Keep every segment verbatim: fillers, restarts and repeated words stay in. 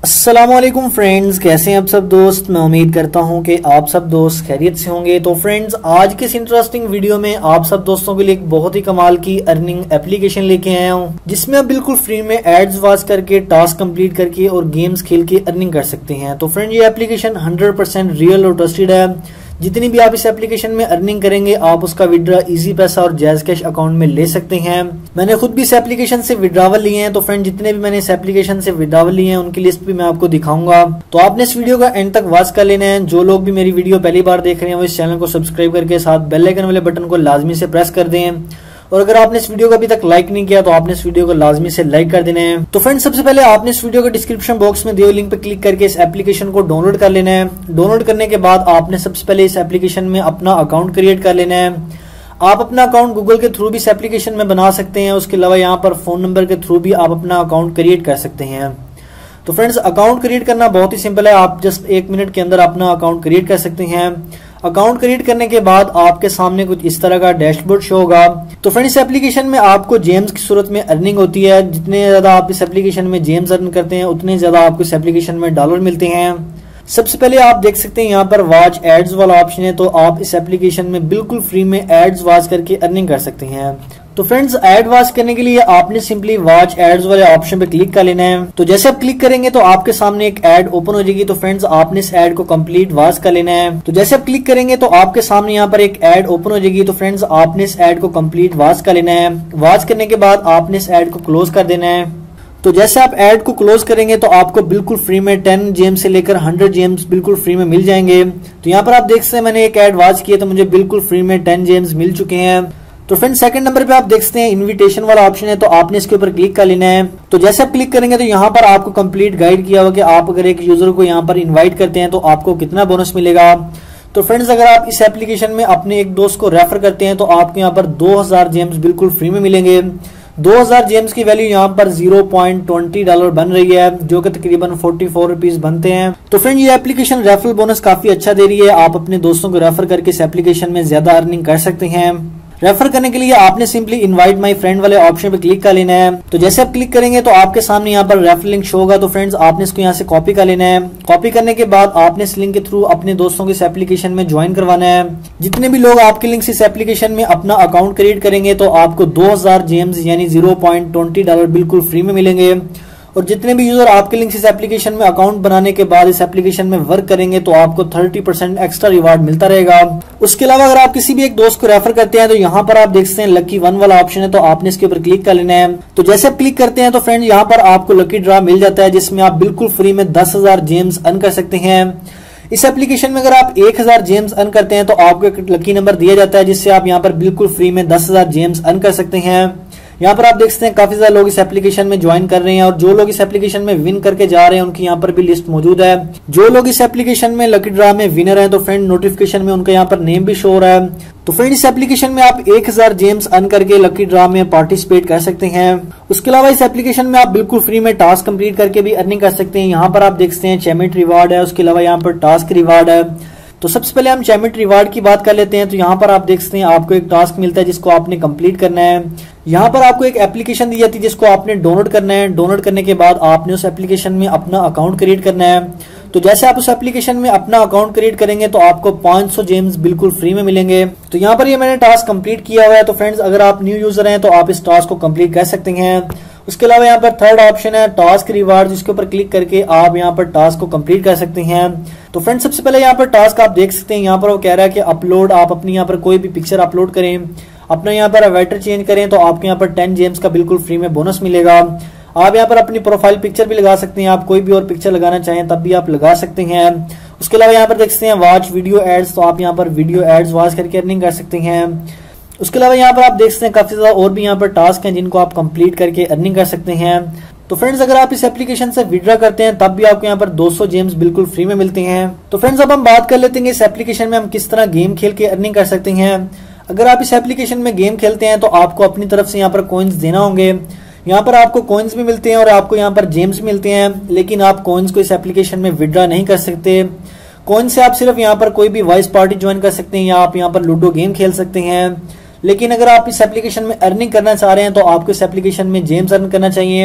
अस्सलामुअलैकुम फ्रेंड्स, कैसे हैं आप सब दोस्त। मैं उम्मीद करता हूं कि आप सब दोस्त खैरियत से होंगे। तो फ्रेंड्स, आज के इस इंटरेस्टिंग वीडियो में आप सब दोस्तों के लिए एक बहुत ही कमाल की अर्निंग एप्लीकेशन लेके आया हूं, जिसमें आप बिल्कुल फ्री में एड्स वॉच करके, टास्क कंप्लीट करके और गेम्स खेल के अर्निंग कर सकते हैं। तो फ्रेंड, ये एप्लीकेशन हंड्रेड परसेंट रियल और ट्रस्टेड है। जितनी भी आप इस एप्लीकेशन में अर्निंग करेंगे, आप उसका विड्रॉ इजी पैसा और जैज कैश अकाउंट में ले सकते हैं। मैंने खुद भी इस एप्लीकेशन से विड्रॉवल लिए हैं। तो फ्रेंड, जितने भी मैंने इस एप्लीकेशन से विड्रॉवल लिए हैं, उनकी लिस्ट भी मैं आपको दिखाऊंगा। तो आपने इस वीडियो का एंड तक वॉच कर लेना है। जो लोग भी मेरी वीडियो पहली बार देख रहे हैं, वो इस चैनल को सब्सक्राइब करके साथ बेल आइकन वाले बटन को लाजमी से प्रेस कर दें। और अगर आपने इस वीडियो को अभी तक लाइक नहीं किया, तो आपने इस वीडियो को लाजमी से लाइक कर देना है। तो फ्रेंड्स, सबसे पहले आपने इस वीडियो के डिस्क्रिप्शन बॉक्स में दिए हुए लिंक पर क्लिक करके इस एप्लीकेशन को डाउनलोड कर लेना है। डाउनलोड करने के बाद आपने सबसे पहले इस एप्लीकेशन में अपना अकाउंट क्रिएट कर लेना है। आप अपना अकाउंट गूगल के थ्रू भी इस एप्लीकेशन में बना सकते हैं। उसके अलावा यहाँ पर फोन नंबर के थ्रू भी आप अपना अकाउंट क्रिएट कर सकते हैं। तो फ्रेंड्स, अकाउंट क्रिएट करना बहुत ही सिंपल है। आप जस्ट एक मिनट के अंदर अपना अकाउंट क्रिएट कर सकते हैं। अकाउंट क्रिएट करने के बाद आपके सामने कुछ इस तरह का डैशबोर्ड शो होगा। तो फ्रेंड्स, इस एप्लीकेशन में आपको जेम्स की सूरत में अर्निंग होती है। जितने ज्यादा आप इस एप्लीकेशन में जेम्स अर्न करते हैं, उतने ज्यादा आपको इस एप्लीकेशन में डॉलर मिलते हैं। सबसे पहले आप देख सकते हैं यहाँ पर वॉच एड्स वाला ऑप्शन है। तो आप इस एप्लीकेशन में बिल्कुल फ्री में एड्स वॉच करके अर्निंग कर सकते हैं। तो फ्रेंड्स, एड वॉच करने के लिए आपने सिंपली वॉच एड्स वाले ऑप्शन पे क्लिक कर लेना है। तो जैसे आप क्लिक करेंगे तो आपके सामने एक एड ओपन हो जाएगी। तो फ्रेंड्स, आपने इस एड को कंप्लीट वॉच कर लेना है। तो जैसे आप क्लिक करेंगे तो आपके सामने यहाँ पर एक एड ओपन हो जाएगी। तो फ्रेंड्स, आपने इस एड को कंप्लीट वॉच कर लेना है। वॉच करने के बाद आपने इस एड को क्लोज कर देना है। तो जैसे आप एड को क्लोज करेंगे तो आपको बिल्कुल फ्री में टेन जेम्स से लेकर हंड्रेड जेम्स बिल्कुल फ्री में मिल जाएंगे। तो यहाँ पर आप देख सकते हैं, मैंने एक एड वॉच किया तो मुझे बिल्कुल फ्री में टेन जेम्स मिल चुके हैं। तो फ्रेंड, सेकंड नंबर पे आप देख सकते हैं इनविटेशन वाला ऑप्शन है। तो आपने इसके ऊपर क्लिक कर लेना है। तो जैसे आप क्लिक करेंगे तो यहाँ पर आपको कंप्लीट गाइड किया हुआ कि आप अगर एक यूजर को यहाँ पर इनवाइट करते हैं तो आपको कितना बोनस मिलेगा। तो फ्रेंड्स, अगर आप इस एप्लीकेशन में अपने एक दोस्त को रेफर करते हैं तो आपको यहाँ पर दो हजार जेम्स बिल्कुल फ्री में मिलेंगे। दो हजार जेम्स की वैल्यू यहाँ पर zero point two zero dollar बन रही है, जो कि तकरीबन फोर्टी फोर रुपीज बनते हैं। तो फ्रेंड, ये एप्लीकेशन रेफरल बोनस काफी अच्छा दे रही है। आप अपने दोस्तों को रेफर करके इस एप्लीकेशन में ज्यादा अर्निंग कर सकते हैं। रेफर करने के लिए आपने सिंपली इनवाइट माय फ्रेंड वाले ऑप्शन पे क्लिक कर लेना है। तो जैसे आप क्लिक करेंगे तो आपके सामने यहाँ पर रेफर लिंक शो होगा। तो फ्रेंड्स, आपने इसको यहाँ से कॉपी कर लेना है। कॉपी करने के बाद आपने इस लिंक के थ्रू अपने दोस्तों को इस एप्लीकेशन में ज्वाइन करवाना है। जितने भी लोग आपके लिंक से इस एप्लीकेशन में अपना अकाउंट क्रिएट करेंगे तो आपको दो हजार जेम्स यानी zero point two zero dollar बिल्कुल फ्री में मिलेंगे। और जितने भी यूजर आपके लिंक से इस एप्लीकेशन में अकाउंट बनाने के बाद इस एप्लीकेशन में वर्क करेंगे तो आपको थर्टी परसेंट एक्स्ट्रा रिवार्ड मिलता रहेगा। उसके अलावा अगर आप किसी भी एक दोस्त को रेफर करते हैं तो यहाँ पर आप देख सकते हैं लकी वन वाला ऑप्शन है। तो आपने इसके ऊपर क्लिक कर लेना है। तो जैसे आप क्लिक करते हैं तो फ्रेंड, यहाँ पर आपको लकी ड्रा मिल जाता है, जिसमें आप बिल्कुल फ्री में दस हजार जेम्स अर्न कर सकते हैं। इस एप्लीकेशन में अगर आप एक हजार जेम्स अर्न करते हैं तो आपको एक लकी नंबर दिया जाता है, जिससे आप यहाँ पर बिल्कुल फ्री में दस हजार जेम्स अर्न कर सकते हैं। यहाँ पर आप देख सकते हैं काफी ज्यादा लोग इस एप्लीकेशन में ज्वाइन कर रहे हैं। और जो लोग इस एप्लीकेशन में विन करके जा रहे हैं उनकी यहाँ पर भी लिस्ट मौजूद है। जो लोग इस एप्लीकेशन में लकी ड्रा में विनर हैं तो फ्रेंड, नोटिफिकेशन में उनका यहाँ पर नेम भी शो हो रहा है। तो फ्रेंड, इस एप्लीकेशन में आप एक हजार जेम्स अर्न करके लकी ड्रा में पार्टिसिपेट कर सकते हैं। उसके अलावा इस एप्लीकेशन में आप बिल्कुल फ्री में टास्क कंप्लीट करके भी अर्निंग कर सकते हैं। यहाँ पर आप देख सकते हैं चैमेट रिवार्ड है, उसके अलावा यहाँ पर टास्क रिवार्ड है। तो सबसे पहले हम चैमेट रिवार्ड की बात कर लेते हैं। तो यहाँ पर आप देख सकते हैं आपको एक टास्क मिलता है जिसको आपने कंप्लीट करना है। यहाँ पर आपको एक एप्लीकेशन दी जाती है जिसको आपने डाउनलोड करना है। डाउनलोड करने के बाद आपने उस एप्लीकेशन में अपना अकाउंट क्रिएट करना है। तो जैसे आप उस एप्लीकेशन में अपना अकाउंट क्रिएट करेंगे तो आपको पाँच सौ जेम्स बिल्कुल फ्री में मिलेंगे। तो यहाँ पर ये मैंने टास्क कंप्लीट किया हुआ है। तो फ्रेंड्स, अगर आप न्यू यूजर हैं तो आप इस टास्क को कंप्लीट कर सकते हैं। उसके अलावा यहाँ पर थर्ड ऑप्शन है टास्क रिवार्ड, जिसके ऊपर क्लिक करके आप यहाँ पर टास्क को कंप्लीट कर सकते हैं। तो फ्रेंड्स, सबसे पहले यहाँ पर टास्क आप देख सकते हैं। यहाँ पर वो कह रहा है कि अपलोड, आप अपनी यहाँ पर कोई भी पिक्चर अपलोड करें, अपना यहाँ पर अवेटर चेंज करें तो आपको यहाँ पर टेन जेम्स का बिल्कुल फ्री में बोनस मिलेगा। आप यहाँ पर अपनी प्रोफाइल पिक्चर भी लगा सकते हैं। आप कोई भी और पिक्चर लगाना चाहें तब भी आप लगा सकते हैं। उसके अलावा यहाँ पर देख सकते हैं वॉच वीडियो एड्स, तो आप यहाँ पर वीडियो एड्स वॉच करके अर्निंग कर सकते हैं। उसके अलावा यहाँ पर आप देख सकते हैं काफी ज्यादा और भी यहाँ पर टास्क हैं जिनको आप कंप्लीट करके अर्निंग कर सकते हैं। तो फ्रेंड्स, अगर आप इस एप्लीकेशन से विड्रॉ करते हैं तब भी आपको यहाँ पर दो सौ जेम्स बिल्कुल फ्री में मिलते हैं। तो फ्रेंड्स, अब हम बात कर लेते हैं इस एप्लीकेशन में हम किस तरह गेम खेल के अर्निंग कर सकते हैं। अगर आप इस एप्लीकेशन में गेम खेलते हैं तो आपको अपनी तरफ से यहाँ पर कॉइन्स देना होंगे। यहाँ पर आपको कॉइन्स भी मिलते हैं और आपको यहाँ पर जेम्स मिलते हैं, लेकिन आप कॉइन्स को इस एप्लीकेशन में विड्रॉ नहीं कर सकते। कॉइन से आप सिर्फ यहाँ पर कोई भी वॉइस पार्टी ज्वाइन कर सकते हैं या आप यहाँ पर लूडो गेम खेल सकते हैं। लेकिन अगर आप इस एप्लीकेशन में अर्निंग करना चाह रहे हैं तो आपको इस एप्लीकेशन में जेम्स अर्न करना चाहिए।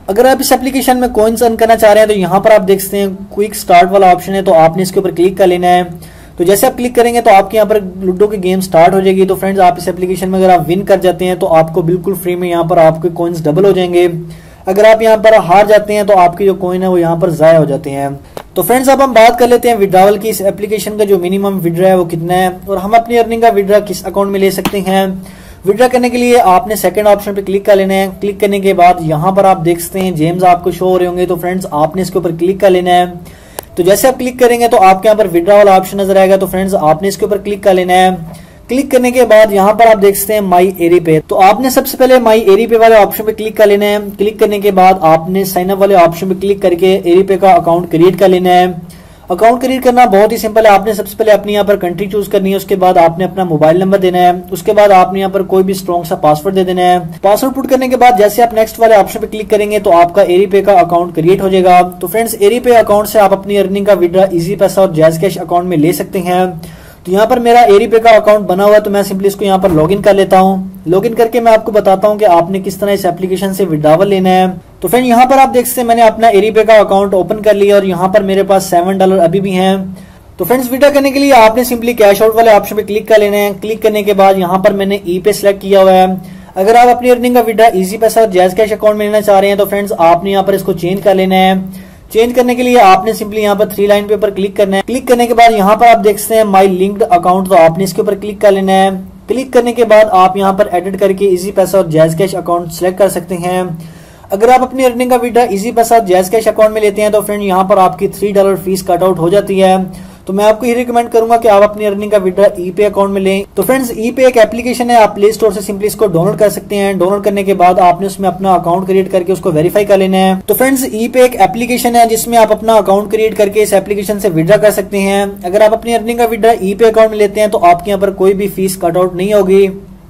अगर आप इस एप्लीकेशन में कॉइन्स अर्न करना चाह रहे हैं तो यहाँ पर आप देख सकते हैं क्विक स्टार्ट वाला ऑप्शन है, तो आपने इसके ऊपर क्लिक कर लेना है। तो जैसे आप क्लिक करेंगे तो आपके यहाँ पर लूडो की गेम स्टार्ट हो जाएगी। तो फ्रेंड्स आप इस एप्लीकेशन में अगर आप विन कर जाते हैं तो आपको बिल्कुल फ्री में यहाँ पर आपके कॉइन्स डबल हो जाएंगे। अगर आप यहाँ पर हार जाते हैं तो आपके जो कॉइन है वो यहाँ पर जाया हो जाते हैं। तो फ्रेंड्स अब हम बात कर लेते हैं विड्रॉवल की। इस एप्लीकेशन का जो मिनिमम विड्रा है वो कितना है और हम अपनी अर्निंग का विड्रा किस अकाउंट में ले सकते हैं। विड्रा करने के लिए आपने सेकंड ऑप्शन पे क्लिक कर लेना है। क्लिक करने के बाद यहाँ पर आप देख सकते हैं जेम्स आपको शो हो रहे होंगे। तो फ्रेंड्स आपने इसके ऊपर क्लिक कर लेना है। तो जैसे आप क्लिक करेंगे तो आपके यहाँ पर विड्रा वाला ऑप्शन नजर आएगा। तो फ्रेंड्स आपने इसके ऊपर क्लिक कर लेना है। क्लिक करने के बाद यहाँ पर आप देख सकते हैं माई एरी पे। तो आपने सबसे पहले माई एरी पे वाले ऑप्शन पे क्लिक कर लेना है। क्लिक करने के बाद आपने साइन अप वाले ऑप्शन पे क्लिक करके एरी पे का अकाउंट क्रिएट कर लेना है। अकाउंट क्रिएट करना बहुत ही सिंपल है। आपने सबसे पहले अपनी यहाँ पर कंट्री चूज करनी है, उसके बाद आपने अपना मोबाइल नंबर देना है, उसके बाद आपने यहाँ पर कोई भी स्ट्रॉन्ग सा पासवर्ड दे देना है। पासवर्ड पुट करने के बाद जैसे आप नेक्स्ट वाले ऑप्शन पे क्लिक करेंगे तो आपका एरी पे का अकाउंट क्रिएट हो जाएगा। तो फ्रेंड्स एरी पे अकाउंट से आप अपनी अर्निंग का विड्रा इजी पैसा और जैज कैश अकाउंट में ले सकते हैं। तो यहाँ पर मेरा एरी पे का अकाउंट बना हुआ है, तो मैं सिंपली इसको यहाँ पर लॉगिन कर लेता हूँ। लॉगिन करके मैं आपको बताता हूँ कि आपने किस तरह इस एप्लीकेशन से विड्रॉवल लेना है। तो फ्रेंड यहाँ पर आप देख सकते हैं मैंने अपना एरी पे का अकाउंट ओपन कर लिया और यहाँ पर मेरे पास सेवन डॉलर अभी भी हैं। तो फ्रेंड्स विड्रॉ करने के लिए आपने सिंपली कैश आउट वाले ऑप्शन पे क्लिक कर लेना है। क्लिक करने के बाद यहाँ पर मैंने ई पे सिलेक्ट किया हुआ है। अगर आप अपनी अर्निंग का विड्रॉ इजी पैसा और जैज कैश अकाउंट में लेना चाह रहे हैं तो फ्रेंड्स आपने यहाँ पर इसको चेंज कर लेना है। चेंज करने के लिए आपने सिंपली यहाँ पर थ्री लाइन पे ऊपर क्लिक करना है। क्लिक करने के बाद यहाँ पर आप देख सकते हैं माई लिंक्ड अकाउंट, तो आपने इसके ऊपर क्लिक कर लेना है। क्लिक करने के बाद आप यहाँ पर एडिट करके इजी पैसा और जैज कैश अकाउंट सिलेक्ट कर सकते हैं। अगर आप अपनी अर्निंग का withdraw Easypaisa JazzCash account में लेते हैं तो फ्रेंड यहाँ पर आपकी three dollar fees cut out हो जाती है। तो मैं आपको ये रिकमेंड करूंगा कि आप अपनी अर्निंग का विड्रॉ ई पे अकाउंट में लें। तो फ्रेंड्स ई पे एक एप्लीकेशन है, आप प्ले स्टोर से सिंपली इसको डाउनलोड कर सकते हैं। डाउनलोड करने के बाद आपने उसमें अपना अकाउंट क्रिएट करके उसको वेरीफाई कर लेना है। तो फ्रेंड्स ई पे एक एप्लीकेशन है जिसमें आप अपना अकाउंट क्रिएट करके इस एप्लीकेशन से विड्रॉ कर सकते हैं। अगर आप अपनी अर्निंग का विड्रॉ ई पे अकाउंट में लेते हैं तो आपके यहाँ पर कोई भी फीस कट आउट नहीं होगी।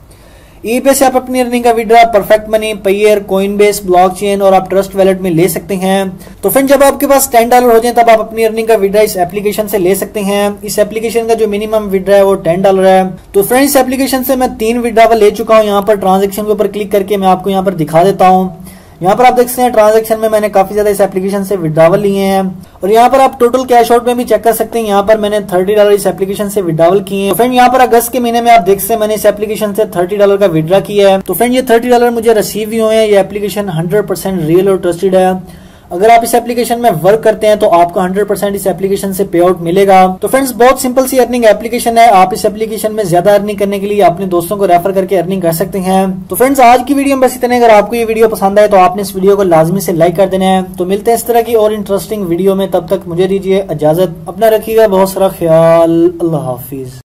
ई पे से आप अपनी अर्निंग का withdraw Perfect Money, Payeer, Coinbase, blockchain और आप ट्रस्ट वैलेट में ले सकते हैं। तो फ्रेंड जब आपके पास टेन डॉलर हो जाए तब आप अपनी अर्निंग का विड्रॉ इस एप्लीकेशन से ले सकते हैं। इस एप्लीकेशन का जो मिनिमम विड्रॉ है वो टेन डॉलर है। तो फ्रेंड इस एप्लीकेशन से मैं तीन विड्रॉवल ले चुका हूँ। यहाँ पर ट्रांजेक्शन के ऊपर क्लिक करके मैं आपको यहाँ पर दिखा देता हूँ। यहाँ पर आप देख सकते हैं ट्रांजैक्शन में मैंने काफी ज्यादा इस एप्लीकेशन से विड्रॉवल लिए हैं और यहाँ पर आप टोटल कैश आउट में भी चेक कर सकते हैं। यहाँ पर मैंने थर्टी डॉलर इस एप्लीकेशन से विड्रॉवल किए हैं। फ्रेंड यहाँ पर अगस्त के महीने में आप देख सकते हैं मैंने इस एप्लीकेशन से थर्टी डॉलर का विड्रॉ किया है। तो फ्रेंड ये थर्टी डॉलर मुझे रिसीव भी हुए हैं। ये एप्लीकेशन हंड्रेड परसेंट रियल और ट्रस्टेड है। अगर आप इस एप्लीकेशन में वर्क करते हैं तो आपको हंड्रेड परसेंट इस एप्लीकेशन से पे आउट मिलेगा। तो फ्रेंड्स बहुत सिंपल सी अर्निंग एप्लीकेशन है। आप इस एप्लीकेशन में ज्यादा अर्निंग करने के लिए अपने दोस्तों को रेफर करके अर्निंग कर सकते हैं। तो फ्रेंड्स आज की वीडियो में बस इतना। अगर आपको ये वीडियो पसंद आए तो आपने इस वीडियो को लाजमी से लाइक कर देना है। तो मिलते हैं इस तरह की और इंटरेस्टिंग वीडियो में, तब तक मुझे दीजिए इजाजत। अपना रखिएगा बहुत सारा ख्याल। अल्लाह हाफिज।